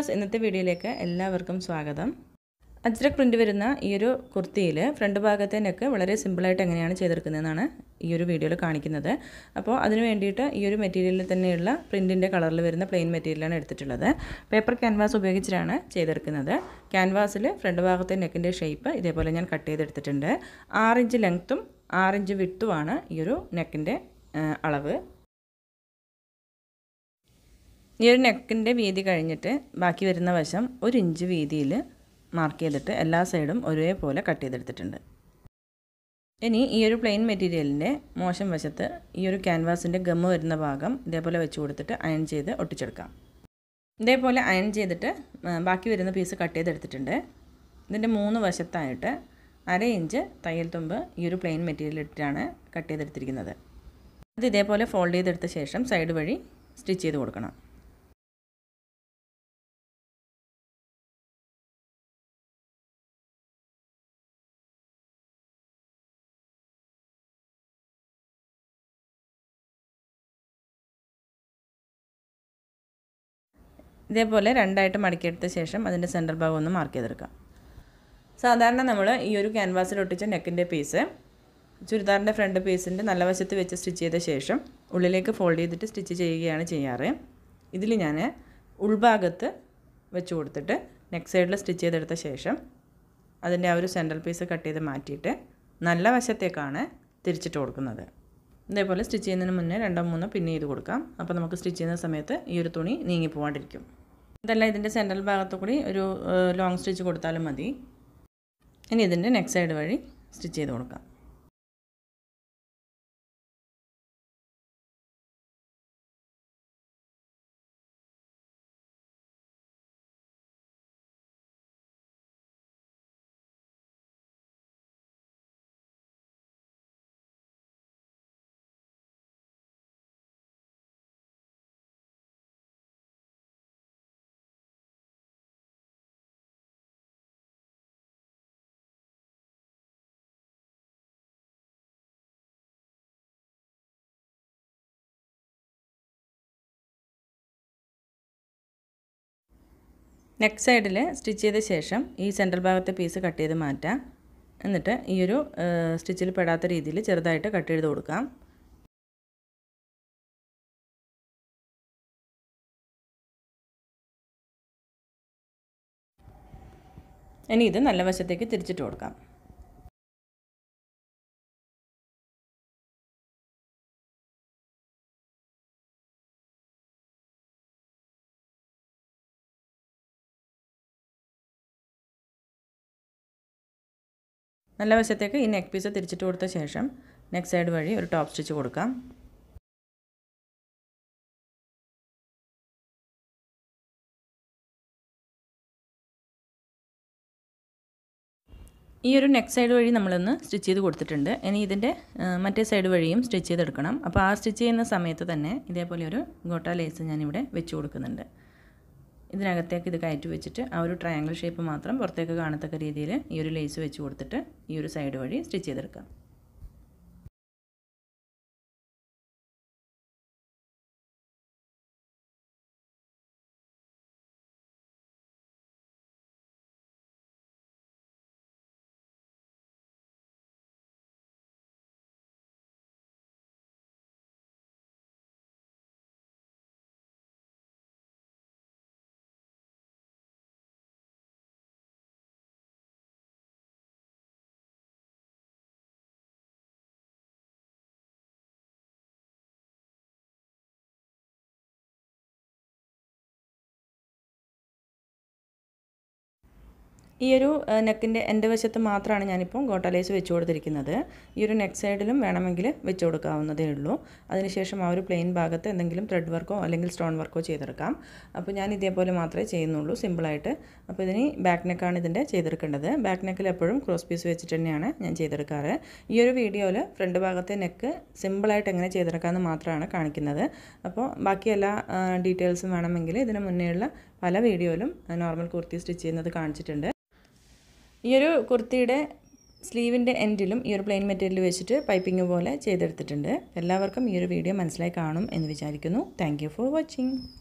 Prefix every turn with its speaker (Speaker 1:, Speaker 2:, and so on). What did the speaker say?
Speaker 1: Viewers ഇന്നത്തെ വീഡിയോയിലേക്ക് എല്ലാവർക്കും സ്വാഗതം. അജ്രക് പ്രിന്റ് വരുന്ന ഈ ഒരു കുർത്തിയിൽ ഫ്രണ്ട് ഭാഗത്തെ നെക്ക് വളരെ സിമ്പിളായിട്ട് എങ്ങനെയാണ് ചെയ്തെടുക്കുന്നതെന്നാണ് ഈ ഒരു വീഡിയോയിൽ കാണിക്കുന്നത്. അപ്പോൾ അതിനു വേണ്ടിയിട്ട് ഈ ഒരു മെറ്റീരിയലിൽ തന്നെയുള്ള പ്രിന്റിൻ്റെ കളറിൽ വരുന്ന പ്ലെയിൻ മെറ്റീരിയലാണ് എടുത്തിട്ടുള്ളത്. പേപ്പർ ക്യാൻവാസ് ഉപയോഗിച്ചിട്ടാണ് ചെയ്തെടുക്കുന്നത്. ക്യാൻവാസിൽ ഫ്രണ്ട് ഭാഗത്തെ നെക്കിൻ്റെ ഷേപ്പ് ഇതേപോലെ ഞാൻ കട്ട് ചെയ്തെടുത്തിട്ടുണ്ട്. 6 ഇഞ്ച് ലെങ്ത്തും 6 ഇഞ്ച് വിഡ്ത്തുമാണ് ഈ ഒരു നെക്കിൻ്റെ അളവ്. ഈ ഒരു നെക്കിൻ്റെ വീതി കഴിഞ്ഞിട്ട് ബാക്കി വരുന്ന വശം 1 ഇഞ്ച് വീതിയിൽ മാർക്ക് ചെയ്തിട്ട് എല്ലാ സൈഡും ഒരേപോലെ കട്ട് ചെയ്തെടുത്തിട്ടുണ്ട്. ഇനി ഈ ഒരു പ്ലെയിൻ മെറ്റീരിയലിൻ്റെ മോശം വശത്ത് ഈ ഒരു ക്യാൻവാസിൻ്റെ ഗമ്മ് വരുന്ന ഭാഗം ഇതേപോലെ വെച്ച് കൊടുത്തിട്ട് അയൺ ചെയ്ത് ഒട്ടിച്ചെടുക്കാം. ഇതേപോലെ അയൺ ചെയ്തിട്ട് ബാക്കി വരുന്ന പീസ് കട്ട് ചെയ്തെടുത്തിട്ടുണ്ട്. ഇതിൻ്റെ 3 വശത്തായിട്ട് 1/2 ഇഞ്ച് തയ്യൽ തുമ്പ് ഈ ഒരു പ്ലെയിൻ മെറ്റീരിയൽ ഇട്ടിട്ടാണ് കട്ട് ചെയ്തെടുത്തിരിക്കുന്നത്. അത് ഇതേപോലെ ഫോൾഡ് ചെയ്തെടുത്ത ശേഷം സൈഡ് വഴി സ്റ്റിച്ച് ചെയ്ത് കൊടുക്കണം. ഇതേപോലെ രണ്ടായിട്ട് മടക്കിയെടുത്ത ശേഷം അതിൻ്റെ സെൻറ്റർ ഭാഗം ഒന്ന് മാർക്ക് ചെയ്തെടുക്കാം. സാധാരണ നമ്മൾ ഈ ഒരു ക്യാൻവാസിൽ ഒട്ടിച്ച നെക്കിൻ്റെ പീസ് ചുരിദാറിൻ്റെ ഫ്രണ്ട് പീസിൻ്റെ നല്ല വശത്ത് വെച്ച് സ്റ്റിച്ച് ചെയ്ത ശേഷം ഉള്ളിലേക്ക് ഫോൾഡ് ചെയ്തിട്ട് സ്റ്റിച്ച് ചെയ്യുകയാണ് ചെയ്യാറ്. ഇതിൽ ഞാൻ ഉൾഭാഗത്ത് വെച്ച് കൊടുത്തിട്ട് നെക്ക് സൈഡിൽ സ്റ്റിച്ച് ചെയ്തെടുത്ത ശേഷം അതിൻ്റെ ആ ഒരു സെൻട്രൽ പീസ് കട്ട് ചെയ്ത് മാറ്റിയിട്ട് നല്ല വശത്തേക്കാണ് തിരിച്ചിട്ട് കൊടുക്കുന്നത്. ഇതേപോലെ സ്റ്റിച്ച് ചെയ്യുന്നതിന് മുന്നേ 2-3 പിൻ ചെയ്ത് കൊടുക്കാം. അപ്പോൾ നമുക്ക് സ്റ്റിച്ച് ചെയ്യുന്ന സമയത്ത് ഈ ഒരു തുണി നീങ്ങി പോകാണ്ടിരിക്കും. ഇതല്ല ഇതിൻ്റെ സെൻട്രൽ ഭാഗത്തു കൂടി ഒരു ലോങ് സ്റ്റിച്ച് കൊടുത്താലും മതി. ഇനി ഇതിൻ്റെ നെക്ക് സൈഡ് വഴി സ്റ്റിച്ച് ചെയ്ത് കൊടുക്കാം. നെക്ക് സൈഡിൽ സ്റ്റിച്ച് ചെയ്ത ശേഷം ഈ സെൻട്രൽ ഭാഗത്തെ പീസ് കട്ട് ചെയ്ത് മാറ്റാം. എന്നിട്ട് ഈ ഒരു സ്റ്റിച്ചിൽ പെടാത്ത രീതിയിൽ ചെറുതായിട്ട് കട്ട് ചെയ്ത് കൊടുക്കാം. ഇനി ഇത് നല്ല വശത്തേക്ക് തിരിച്ചിട്ട് കൊടുക്കാം. നല്ല വശത്തേക്ക് ഈ നെക്ക് പീസ് തിരിച്ചിട്ട് കൊടുത്ത ശേഷം നെക്ക് സൈഡ് വഴി ഒരു ടോപ്പ് സ്റ്റിച്ച് കൊടുക്കാം. ഈ ഒരു നെക്ക് സൈഡ് വഴി നമ്മളൊന്ന് സ്റ്റിച്ച് ചെയ്ത് കൊടുത്തിട്ടുണ്ട്. ഇനി ഇതിൻ്റെ മറ്റേ സൈഡ് വഴിയും സ്റ്റിച്ച് ചെയ്തെടുക്കണം. അപ്പോൾ ആ സ്റ്റിച്ച് ചെയ്യുന്ന സമയത്ത് തന്നെ ഇതേപോലെ ഒരു ഗോട്ട ലേസ് ഞാനിവിടെ വെച്ച് കൊടുക്കുന്നുണ്ട്. ഇതിനകത്തേക്ക് ഇത് കയറ്റി വെച്ചിട്ട് ആ ഒരു ട്രയാങ്കിൾ ഷേപ്പ് മാത്രം പുറത്തേക്ക് കാണത്തക്ക രീതിയിൽ ഈ ഒരു ലേസ് വെച്ച് കൊടുത്തിട്ട് ഈ ഒരു സൈഡ് വഴി സ്റ്റിച്ച് ചെയ്തെടുക്കാം. ഈ ഒരു നെക്കിൻ്റെ എൻ്റെ വശത്ത് മാത്രമാണ് ഞാനിപ്പോൾ ഗോട്ട ലേസ് വെച്ച് കൊടുത്തിരിക്കുന്നത്. ഈ ഒരു നെക്ക് സൈഡിലും വേണമെങ്കിൽ വെച്ച് കൊടുക്കാവുന്നതേ ഉള്ളൂ. അതിനുശേഷം ആ ഒരു പ്ലെയിൻ ഭാഗത്ത് എന്തെങ്കിലും ത്രെഡ് വർക്കോ അല്ലെങ്കിൽ സ്റ്റോൺ വർക്കോ ചെയ്തെടുക്കാം. അപ്പോൾ ഞാൻ ഇതേപോലെ മാത്രമേ ചെയ്യുന്നുള്ളൂ, സിമ്പിളായിട്ട്. അപ്പോൾ ഇതിന് ബാക്ക് നെക്കാണ് ഇതിൻ്റെ ചെയ്തെടുക്കേണ്ടത്. ബാക്ക് നെക്കിൽ എപ്പോഴും ക്രോസ് പീസ് വെച്ചിട്ട് തന്നെയാണ് ഞാൻ ചെയ്തെടുക്കാറ്. ഈ ഒരു വീഡിയോയിൽ ഫ്രണ്ട് ഭാഗത്തെ നെക്ക് സിമ്പിളായിട്ട് എങ്ങനെ ചെയ്തെടുക്കാമെന്ന് മാത്രമാണ് കാണിക്കുന്നത്. അപ്പോൾ ബാക്കി എല്ലാ ഡീറ്റെയിൽസും വേണമെങ്കിൽ ഇതിന് മുന്നേയുള്ള പല വീഡിയോയിലും നോർമൽ കുർത്തി സ്റ്റിച്ച് ചെയ്യുന്നത് കാണിച്ചിട്ടുണ്ട്. ഈ ഒരു കുർത്തിയുടെ സ്ലീവിൻ്റെ എൻഡിലും ഈ ഒരു പ്ലെയിൻ മെറ്റീരിയൽ വെച്ചിട്ട് പൈപ്പിംഗ് പോലെ ചെയ്തെടുത്തിട്ടുണ്ട്. എല്ലാവർക്കും ഈ ഒരു വീഡിയോ മനസ്സിലായി കാണും എന്ന് വിചാരിക്കുന്നു. Thank you for watching.